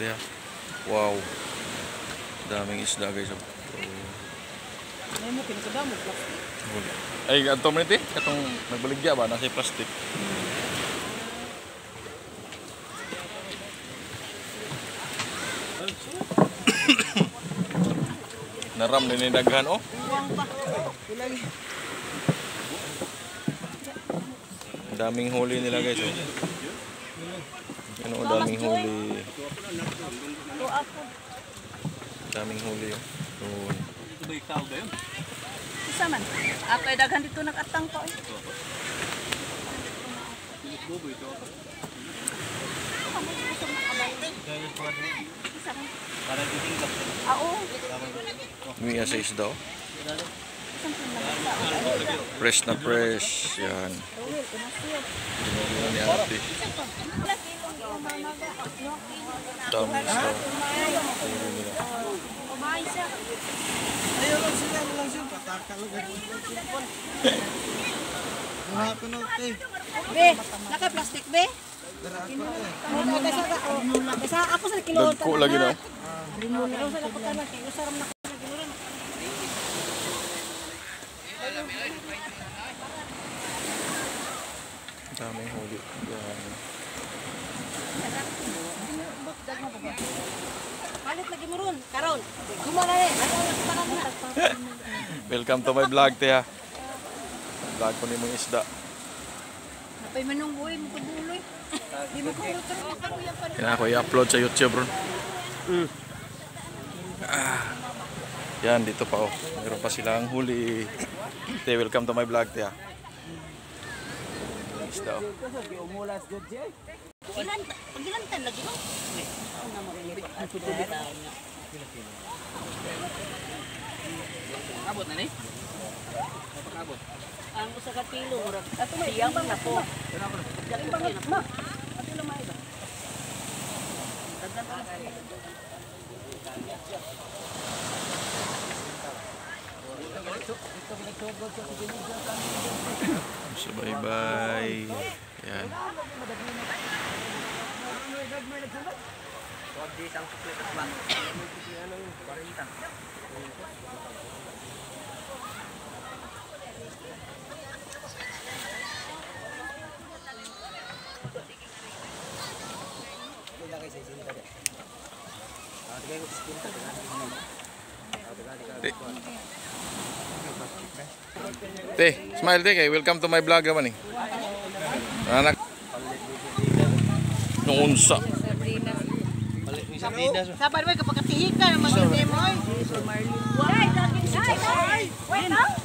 ya. Wow. Daming isda guys. Ano mo kinakada mo plastic? Ay, ato man iti, katong nagbaligya ba nasa plastic. Naram din ni daghan oh. Daming huli nila guys oh. Ano daming huli. Daming huli oh. Doon. Ito ba ikaw ba yun? Isa man. Ako ay daghan dito nakatang ko. Bobo ito. Para titingkap. Oo. May sa isda oh. Fresh na fresh. Yan. Tingnan ni ate. Dami isda. Ayaw lang sila, lang siya. Patakalo ka. Hapon na ito eh. Be, naka-plastic be? Ako sa kilo. Dagko lagi na oh. Rinulaw sa laputan na. Usaram na ko sa ginuran. Daming huli. Yan. Palit lagi mo ron. Karon. Gumana eh. Welcome to my vlog tiya. Vlog ko ni mong isda. Napay manong buhay mo kuduloy. Di mo ko rutor mo karuya pa rin. Yan ako i-upload sa YouTube bro. Yan dito pa oh. Meron pa silang huli. Te, welcome to my vlog tiya. Isda oh. Pagilantan lagi mo. Abot na ni? Abot. Ang usa ka kilo murag. Ato may iyang na po. Dali pa na. Ato lang may ba. Dagdag pa. So bye-bye. Yan. Te, smile te kay welcome to my vlog naman eh. Anak. Nung unsa. Sabar mo kapag katihikan ang mga demo. Ay, daging ay. Wait,